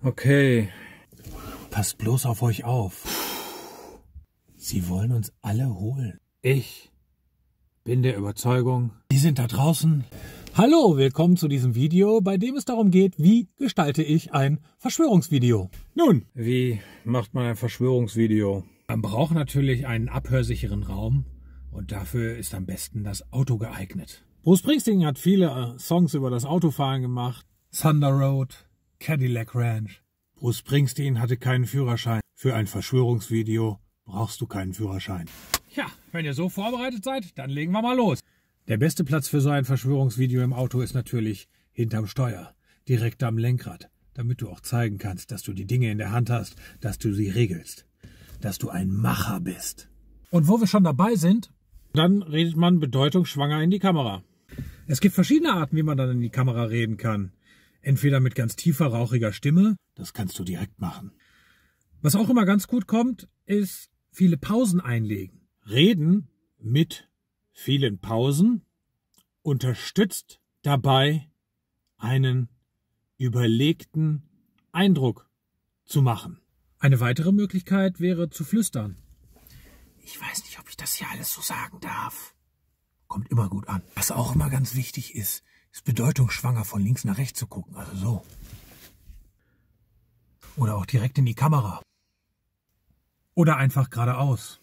Okay. Passt bloß auf euch auf. Sie wollen uns alle holen. Ich bin der Überzeugung, die sind da draußen. Hallo, willkommen zu diesem Video, bei dem es darum geht, wie gestalte ich ein Verschwörungsvideo. Nun, Wie macht man ein Verschwörungsvideo? man braucht natürlich einen abhörsicheren Raum und dafür ist am besten das Auto geeignet. Bruce Springsteen hat viele Songs über das Autofahren gemacht. Thunder Road, Cadillac Ranch. Bruce Springsteen hatte keinen Führerschein. Für ein Verschwörungsvideo brauchst du keinen Führerschein. Ja, wenn ihr so vorbereitet seid, dann legen wir mal los. Der beste Platz für so ein Verschwörungsvideo im Auto ist natürlich hinterm Steuer, direkt am Lenkrad, damit du auch zeigen kannst, dass du die Dinge in der Hand hast, dass du sie regelst, dass du ein Macher bist. Und wo wir schon dabei sind, dann redet man bedeutungsschwanger in die Kamera. Es gibt verschiedene Arten, wie man dann in die Kamera reden kann. Entweder mit ganz tiefer, rauchiger Stimme, das kannst du direkt machen. Was auch immer ganz gut kommt, ist viele Pausen einlegen. Reden mit vielen Pausen unterstützt dabei, einen überlegten Eindruck zu machen. Eine weitere Möglichkeit wäre zu flüstern. Ich weiß nicht, ob ich das hier alles so sagen darf. Kommt immer gut an. Was auch immer ganz wichtig ist, ist bedeutungsschwanger von links nach rechts zu gucken, also so. Oder auch direkt in die Kamera. Oder einfach geradeaus.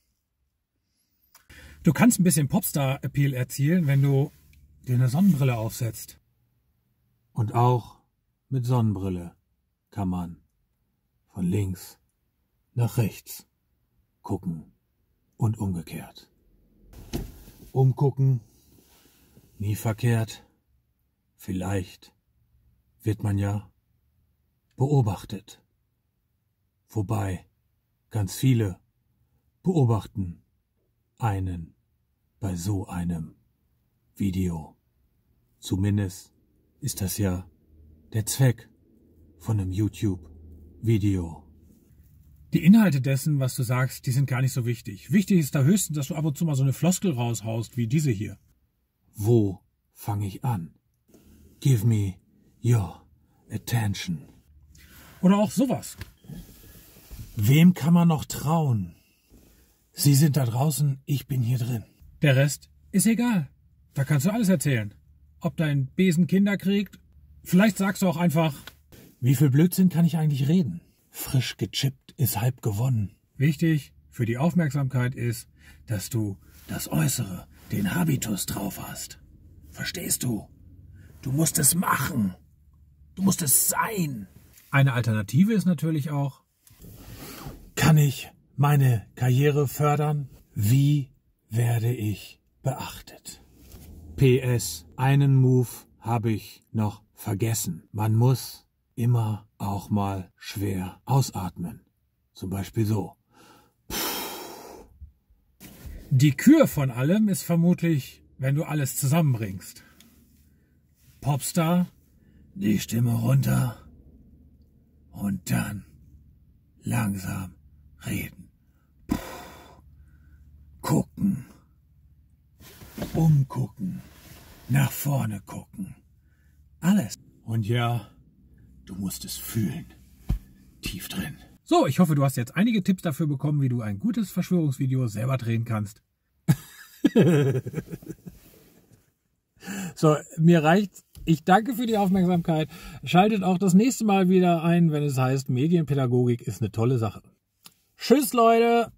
Du kannst ein bisschen Popstar-Appeal erzielen, wenn du dir eine Sonnenbrille aufsetzt. Und auch mit Sonnenbrille kann man von links nach rechts gucken und umgekehrt. Umgucken, nie verkehrt. Vielleicht wird man ja beobachtet. Wobei ganz viele beobachten einen bei so einem Video. Zumindest ist das ja der Zweck von einem YouTube-Video. Die Inhalte dessen, was du sagst, die sind gar nicht so wichtig. Wichtig ist da höchstens, dass du ab und zu mal so eine Floskel raushaust, wie diese hier. Wo fange ich an? Give me your attention. Oder auch sowas. Wem kann man noch trauen? Sie sind da draußen, ich bin hier drin. Der Rest ist egal. Da kannst du alles erzählen. Ob dein Besen Kinder kriegt. Vielleicht sagst du auch einfach, wie viel Blödsinn kann ich eigentlich reden? Frisch gechippt ist halb gewonnen. Wichtig für die Aufmerksamkeit ist, dass du das Äußere, den Habitus drauf hast. Verstehst du? Du musst es machen. Du musst es sein. Eine Alternative ist natürlich auch, kann ich meine Karriere fördern? Wie werde ich beachtet? PS, einen Move habe ich noch vergessen. Man muss immer auch mal schwer ausatmen. Zum Beispiel so. Die Kür von allem ist vermutlich, wenn du alles zusammenbringst. Popstar, die Stimme runter und dann langsam reden. Gucken. Umgucken. Nach vorne gucken. Alles. Und ja, du musst es fühlen. Tief drin. So, ich hoffe, du hast jetzt einige Tipps dafür bekommen, wie du ein gutes Verschwörungsvideo selber drehen kannst. So, mir reicht's. Ich danke für die Aufmerksamkeit. Schaltet auch das nächste Mal wieder ein, wenn es heißt, Medienpädagogik ist eine tolle Sache. Tschüss, Leute!